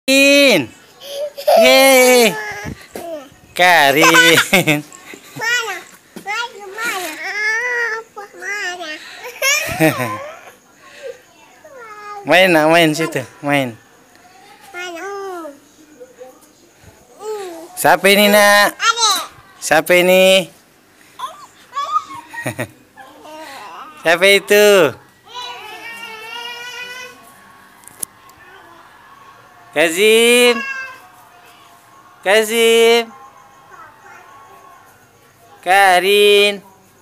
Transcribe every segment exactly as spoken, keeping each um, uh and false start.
Karin, yeay, Karin. Mana? Mana? Mana? Apa? Mana? Main nak main situ, main. Mana? Siapa ini nak? Adik. Siapa ini? Siapa itu? Kazim, Kazim, Karin.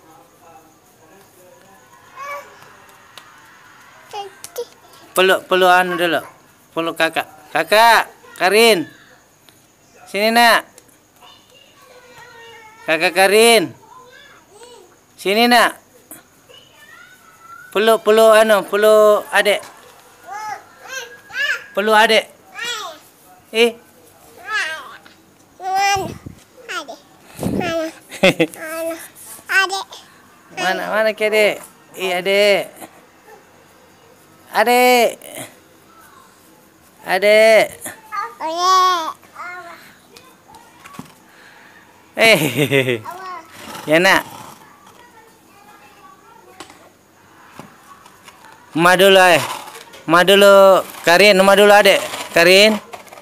Peluk, peluk anu dulu. Peluk kakak. Kakak, Karin. Sini nak. Kakak Karin. Sini nak. Peluk, peluk anu, peluk adik. Peluk adik. Eh. Mana? Adik. Mana? Mana? Adik. Mana mana ke adik? Eh adik. Adik. Adik. Oleh. Eh. Ya nak. Ma dulu eh. Ma dulu Karin, ma dulu adik. Karin.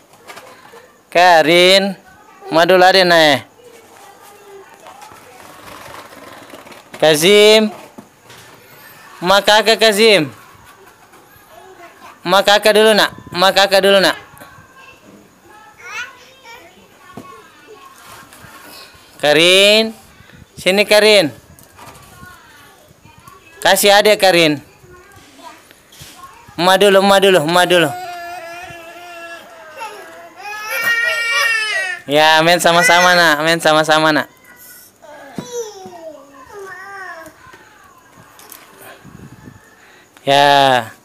Karin. Ma dulu adik nah eh. Kazim. Ma kakak Kazim. Ma kakak dulu nak. Ma kakak dulu nak. Karin. Sini Karin. Kasih adik Karin. Ma dulu, ma dulu, ma dulu. Ya, main sama-sama nak, main sama-sama nak. Ya.